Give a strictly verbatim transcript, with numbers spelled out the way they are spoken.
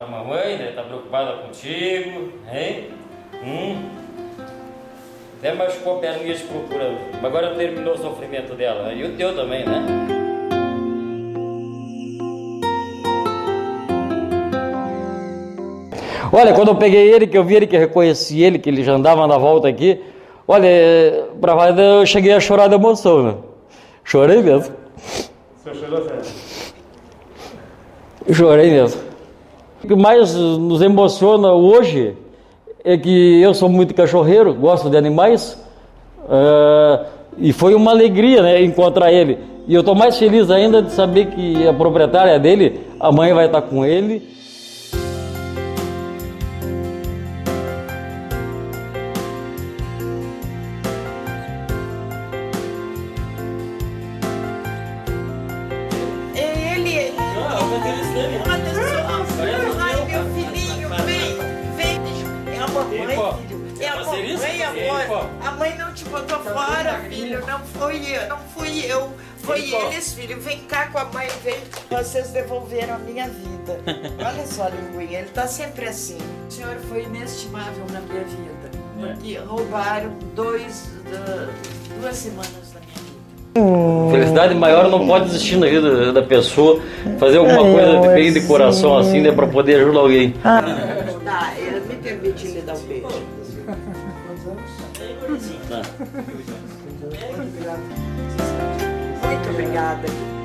A mamãe deve estar preocupada contigo, hein? Hum. Até machucou a perninha te procurando. Mas agora terminou o sofrimento dela. E o teu também, né? Olha, quando eu peguei ele, que eu vi ele, que eu reconheci ele, que ele já andava na volta aqui, olha, pra falar, eu cheguei a chorar de emoção, né? Chorei mesmo. O senhor chorou, sério? Chorei mesmo. O que mais nos emociona hoje é que eu sou muito cachorreiro, gosto de animais, uh, e foi uma alegria, né, encontrar ele. E eu estou mais feliz ainda de saber que a proprietária dele, a mãe vai estar com ele. É ele, ele. Ai, meu filhinho, vem, vem. É a mamãe, filho. É a mamãe, amor. A mãe não te botou fora, filho. Não foi eu, não fui eu. Foi eles, filho. Vem cá com a mãe, vem. Vocês devolveram a minha vida. Olha só, linguinha, ele tá sempre assim. O senhor foi inestimável na minha vida. Porque roubaram dois, duas semanas da minha vida. Felicidade maior não pode existir na vida da pessoa, fazer alguma coisa de bem de coração assim, né, para poder ajudar alguém. Tá, me permite lhe dar um beijo. Tá. Muito obrigada.